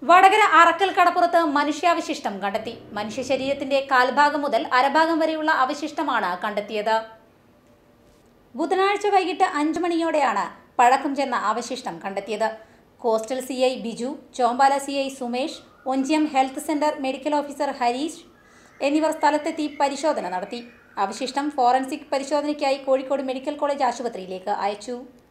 വടകര അറക്കൽ കടപ്പുറത്ത് മനുഷ്യാവശിഷ്ടം കണ്ടെത്തി. മനുഷ്യ ശരീരത്തിന്റെ കാൽഭാഗം മുതൽ അരഭാഗം വരെയുള്ള അവശിഷ്ടമാണ് കണ്ടെത്തിയത്. ബുധനാഴ്ച വൈകിട്ട് 5 മണിയോടെയാണ് പഴക്കം ചെന്ന അവശിഷ്ടം കണ്ടെത്തിയത്. Coastal CI Biju, Chombala CI Sumesh, Onchiyam health centre medical officer Harish എന്നിവർ സ്ഥലത്തെത്തി പരിശോധന നടത്തി. അവശിഷ്ടം ഫോറൻസിക് പരിശോധനയ്ക്കായി കോഴിക്കോട് മെഡിക്കൽ കോളേജ് ആശുപത്രിയിലേക്ക് അയച്ചു.